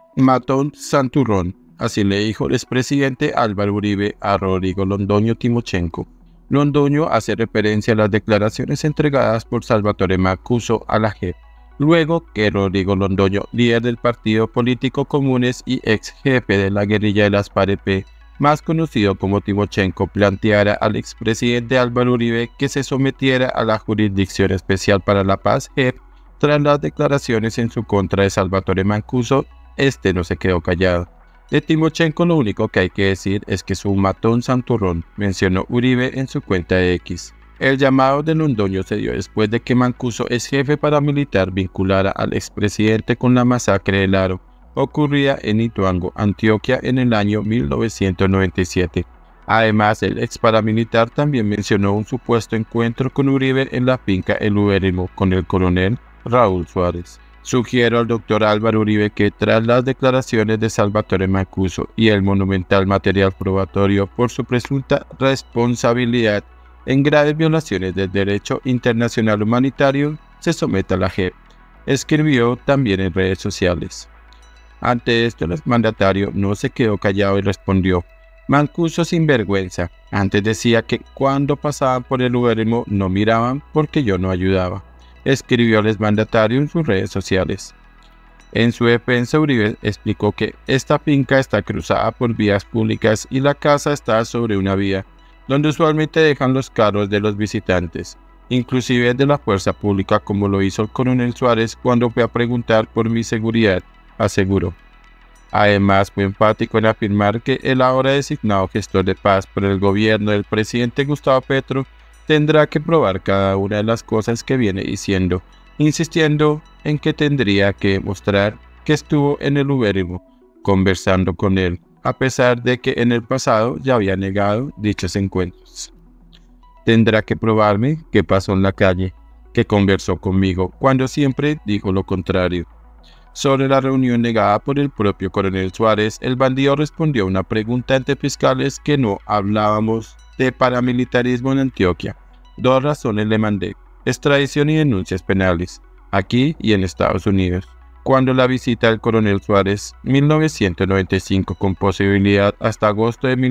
Matón Santurrón, así le dijo el expresidente Álvaro Uribe a Rodrigo Londoño Timochenko. Londoño hace referencia a las declaraciones entregadas por Salvatore Mancuso a la JEP, luego que Rodrigo Londoño, líder del partido político Comunes y ex jefe de la guerrilla de las FARC, más conocido como Timochenko, planteara al expresidente Álvaro Uribe que se sometiera a la Jurisdicción Especial para la Paz JEP tras las declaraciones en su contra de Salvatore Mancuso. Este no se quedó callado. De Timochenko lo único que hay que decir es que es un matón santurrón, mencionó Uribe en su cuenta de X. El llamado de Londoño se dio después de que Mancuso, ex jefe paramilitar, vinculara al expresidente con la masacre del Aro, ocurrida en Ituango, Antioquia, en el año 1997. Además, el ex paramilitar también mencionó un supuesto encuentro con Uribe en la finca El Ubérrimo con el coronel Raúl Suárez. Sugiero al doctor Álvaro Uribe que tras las declaraciones de Salvatore Mancuso y el monumental material probatorio por su presunta responsabilidad en graves violaciones del derecho internacional humanitario, se someta a la JEP, escribió también en redes sociales. Ante esto, el mandatario no se quedó callado y respondió: Mancuso sinvergüenza, antes decía que cuando pasaban por el Ubérrimo no miraban porque yo no ayudaba, escribió el exmandatario en sus redes sociales. En su defensa, Uribe explicó que esta finca está cruzada por vías públicas y la casa está sobre una vía, donde usualmente dejan los carros de los visitantes, inclusive de la fuerza pública, como lo hizo el coronel Suárez cuando fue a preguntar por mi seguridad, aseguró. Además, fue enfático en afirmar que el ahora designado gestor de paz por el gobierno del presidente Gustavo Petro tendrá que probar cada una de las cosas que viene diciendo, insistiendo en que tendría que demostrar que estuvo en el Ubérrimo conversando con él, a pesar de que en el pasado ya había negado dichos encuentros. Tendrá que probarme qué pasó en la calle, que conversó conmigo, cuando siempre dijo lo contrario. Sobre la reunión negada por el propio coronel Suárez, el bandido respondió a una pregunta ante fiscales que no hablábamos de paramilitarismo en Antioquia. 2 razones le mandé: extradición y denuncias penales, aquí y en Estados Unidos. Cuando la visita del coronel Suárez, 1995, con posibilidad hasta agosto de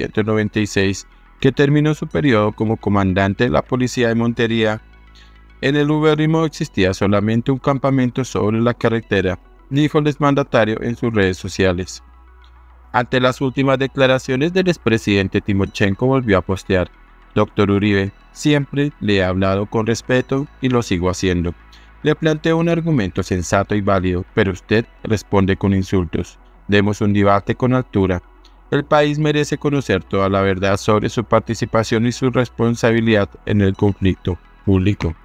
1996, que terminó su periodo como comandante de la policía de Montería, en el Ubérrimo existía solamente un campamento sobre la carretera, dijo el exmandatario en sus redes sociales. Ante las últimas declaraciones del expresidente, Timochenko volvió a postear: Doctor Uribe, siempre le he hablado con respeto y lo sigo haciendo. Le planteo un argumento sensato y válido, pero usted responde con insultos. Demos un debate con altura. El país merece conocer toda la verdad sobre su participación y su responsabilidad en el conflicto público.